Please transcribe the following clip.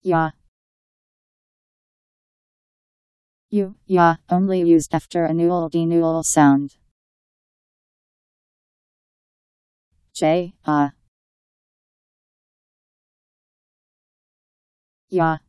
Ya. Ya, only used after a null denul sound. Ya.